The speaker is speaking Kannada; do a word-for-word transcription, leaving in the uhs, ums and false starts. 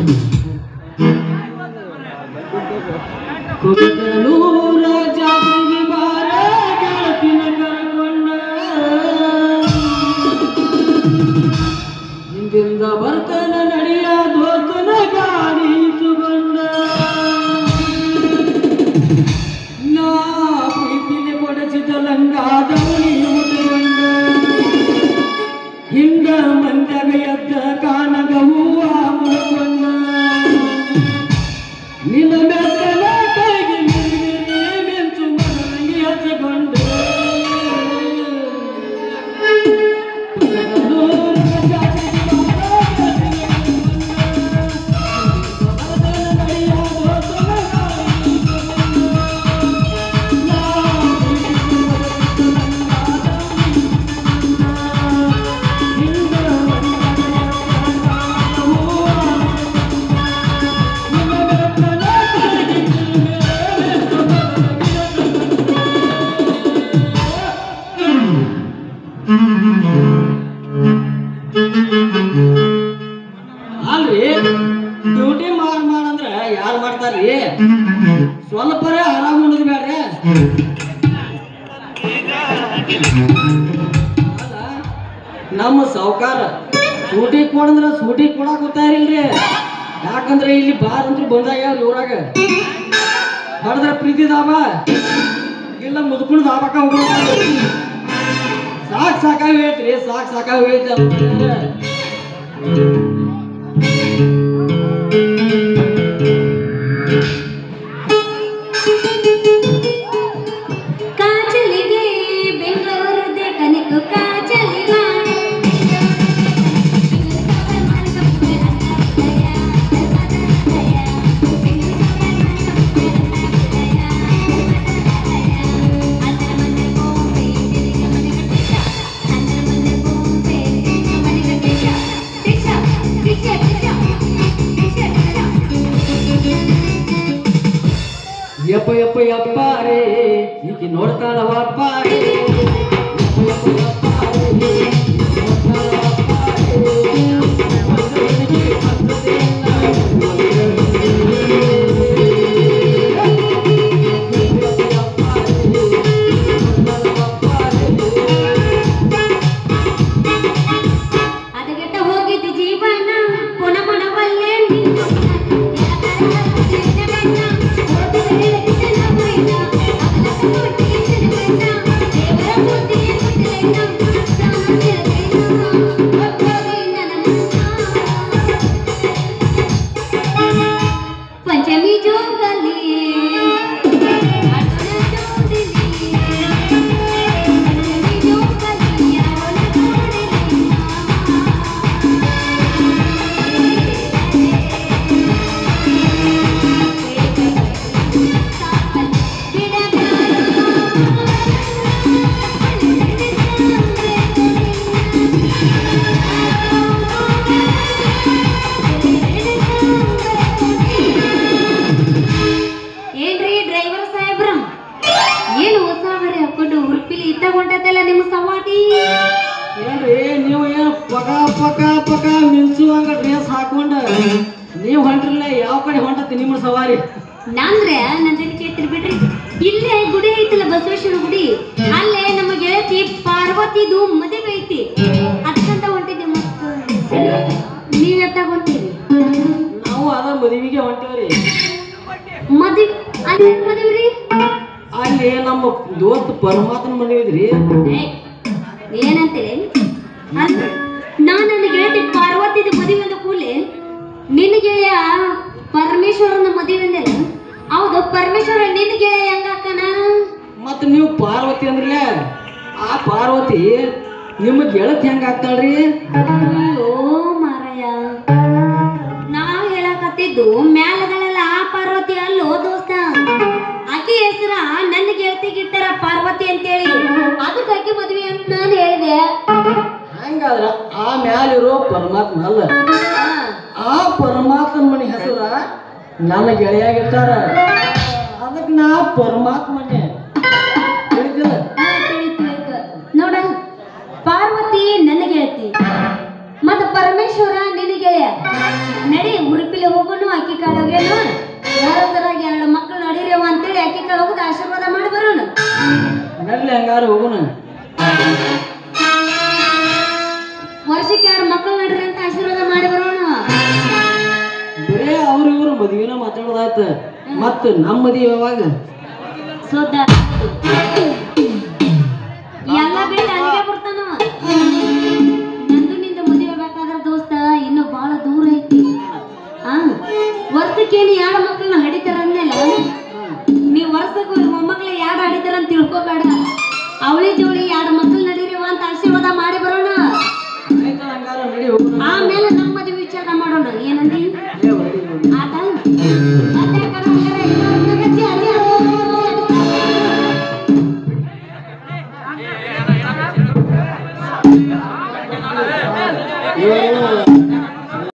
ಕುಕನೂರ ಜಾತ್ರೆಗೆ ಬಾರ ಗೆಳತಿನ ಕರ್ಕೊಂಡ ಹಿಂದಿಂದ ಬರ್ತನ ನಡೆಯ ದೋಸ್ತನ ಗಾಡಿ ಇಟ್ಟುಕೊಂಡ ನಾ ಪ್ರೀತಿಲಿ ಕೊಡಿಸಿದ ಲಂಗಾದವನಿ ಉಟ್ಟುಕೊಂಡ ಹಿಂದ ಮಂದಗ ಎದ್ದ ಕಾನಗ ಹೂವ ಮುಡ್ಕೊಂಡ ನಿನ್ನ ಬೆತ್ತಲ ಕೈಗೆ ಮಿರಿಮಿರಿ ಮಿಂಚು ಮನರಂಗಿ ಹಚ್ಚಿಕೊಂಡ ಅಲ್ರಿ ಡ್ಯೂಟಿ ಮಾಡ್ ಮಾಡಂದ್ರ ಯಾರು ಮಾಡ್ತಾರ್ರಿ ಸ್ವಲ್ಪರೇ ಆರಾಮ್ ಉಳಿದ್ ಬ್ಯಾಡ್ರಿ ನಮ್ಮ ಸಾವುಕಾರ ಸೂಟಿ ಕೊಡಂದ್ರ ಸೂಟಿ ಕೊಡಾಕ್ ಗೊತ್ತಾರಿಲ್ರಿ ಯಾಕಂದ್ರೆ ಇಲ್ಲಿ ಬಾರ್ ಅಂತೂ ಬಂದಾಗ ಊರಾಗ ಹೊಡೆದ್ರ ಪ್ರೀತಿ ದಾಬ ಇಲ್ಲ ಮುದ್ಕೊಂಡು ದಾಬಕ್ಕ ಹೋಗ್ಬೋದು ಸಾಕ್ ಸಾಕಾಗಿ ಹೋಯ್ತ್ರಿ ಸಾಕ್ ಸಾಕಾಗಿ ಹೋಯ್ತು ಕಾಜಲಿಗೆ ಬೆಂಗಳೂರದೆ ಕನಕು ಕಾಜಲಿಗ ಯಪ್ಪ ಯಪ್ಪ ಯಪ್ಪ ರೇ ಈಕಿ ನೋಡ್ತಾಳವಪ್ಪ ರೇ ಯಪ್ಪ ಯಪ್ಪ ಯಪ್ಪ ರೇ ಅದಗೆಟ್ಟ ಹೋಗಿದ್ದು ಜೀವನ ಪುನಃ ಮನವಲ್ಲೇ ಪಂಚಮಿ ಜೋಗಲಿ ಏನ್ರಿ ಡ್ರೈವರ್ ಸಾಹೇಬ್ರ ಏನು ಹೊಸ ಬರೀ ಹಾಕೊಂಡು ಉರ್ಪಿಲಿ ಇದ್ದಾಗೊಂಡದಲ್ಲ ನಿಮ್ಮ ಸವಾಟಿ ಏನ್ರಿ ನೀವು ಏನು ಪಕ ಪಕ ಪಕ ಮಿಂಚುವಂಗ ಡ್ರೆಸ್ ಹಾಕೊಂಡ ನೀವು ಹೊಂಟ್ರಲ್ಲ ಯಾವ ಕಡೆ ಹೊಂಟತಿ ನಿಮ್ಮ ಸವಾರಿ ನಾಂದ್ರೆ ನನ್ನ ಕೇಳ್ತಿರ್ ಬಿಡ್ರಿ ಇಲ್ಲೇ ಗುಡಿ ಐತಲ್ಲ ಬಸವೇಶ್ವರ ಗುಡಿ ಅಲ್ಲೇ ನಮ್ಮ ಗೆಳತಿ ಪಾರ್ವತಿದು ಮದುವೆ ಐತಿ ಅದಕ್ಕಂತ ಹೊಂಟಿದ್ದೆ ಮತ್ತ ನೀವ್ ಎತ್ತಾಗ ಹೊಂಟಿರಿ ನಾವು ಅದ ಮದುವೆಗೆ ಹೊಂಟೇವ್ರಿ ಮದುವೆ ಅಲ್ಲಿ ಮದುವೆ ರೀ ಅಲ್ಲಿ ನಮ್ಮ ದೋಸ್ತ್ ಪರಮಾತ್ಮನ ಮದುವೆ ಐತ್ರಿ ಏನಂತೀರಿ ಅಲ್ಲ ನಾನು ನನ್ನ ಗೆಳತಿ ಪಾರ್ವತಿದ ಮದುವೆ ಅಂದ ಕೂಡಲೇ ನಿನ್ನ ಗೆಳೆಯ ಪರಮೇಶ್ವರನ ಮದುವೆ ಅಂದಲ್ಲ ಹೌದು ಪರಮೇಶ್ವರ ನಿನ್ನ ಗೆಳೆಯ ಹೆಂಗಾಕನ ಮತ್ತ ನೀವು ಪಾರ್ವತಿ ಅಂದ್ರಲ್ಲ ಆ ಪಾರ್ವತಿ ನಿಮ್ಮ ಗೆಳತಿ ಹೆಂಗ ಆಗ್ತಾಳ್ರಿ ಅಯ್ಯೋ ಮಾರಾಯ ನಾವ್ ಹೇಳಕತ್ತಿದ್ದು ಮ್ಯಾಲದಳೆಲ್ಲ ಆ ಪಾರ್ವತಿ ಅಲ್ಲೋ ದೋಸ್ತ ಆಕೆ ಹೆಸರ ನನ್ನ ಗೆಳತಿಗಿಟ್ಟಾರ ಪಾರ್ವತಿ ಅಂತೇಳಿ ಅದಕ್ಕೆ ಆಕೆ ಮದ್ವೆ ಅಂತ ನಾನು ಹೇಳಿದೆ ಹಂಗಾದ್ರ ಆ ಮ್ಯಾಲಿರೋ ಪರಮಾತ್ಮ ಅಲ್ಲ ಆ ಪರಮಾತ್ಮನ ಮನೆ ಹೆಸರ ನನ್ನ ಗೆಳೆಯಾಗಿಟ್ಟಾರ ಅದಕ್ಕೆ ನಾ ಪರಮಾತ್ಮನೇ ತಿಳಿದಿಲ್ಲ ನೋಡ ಪಾರ್ವತಿ ನನ್ನ ಗೆಳತಿ ಮತ್ತ ಪರಮೇಶ್ವರ ನಿನ್ನ ಗೆಳೆಯ ನಡಿ ಉಡುಪಿಲಿ ಹೋಗಿ ಹಂಗಾರ ಹೋಗುನ. ವರ್ಷಕ್ಕೆ ಎರಡು ಮಕ್ಕಳು ನಡ್ರಿ ಅಂತ ಆಶೀರ್ವಾದ ಮಾಡಿ ಬರೋಣ. ಬರೇ ಅವ್ರ ಇವ್ರು ಮದ್ವಿನ ಮಾತಾಡೋದಾಯ್ತ, ಮತ್ತ ನಮ್ಮ ಮದ್ವಿ ಯಾವಾಗ? ಸೋದ ಎಲ್ಲ ಬಿಟ್ಟು ಅಲ್ಲಿಗೆ ಬರ್ತಾನ. ನಂದು ನಿಂದ ಮದುವೆ ಬೇಕಾದ್ರೆ ದೋಸ್ತ ಇನ್ನು ಬಹಳ ದೂರ ಐತಿ. ಆ ವರ್ಷಕ್ಕೇನು ಎರಡು ಮಕ್ಕಳನ್ನ ಹಡಿತಾರ ಅಂದ್ಮೇಲ ನೀವು ವರ್ಷಕ್ಕೆ ಮೊಮ್ಮಕ್ಳ ಎರಡು ಹಡಿತಾರ ಅಂತ ತಿಳ್ಕೊಬೇಡ. ಅವಳಿ ಜೋಳಿ ಎರಡು ಮಕ್ಕಳು ನಡೀರಿವ ಅಂತ ಆಶೀರ್ವಾದ ಮಾಡಿ ಬರೋಣ. ಆಮೇಲೆ ನಮ್ಮ ಮದುವೆ ವಿಚಾರ ಮಾಡೋಣ. ಏನಂದಿ?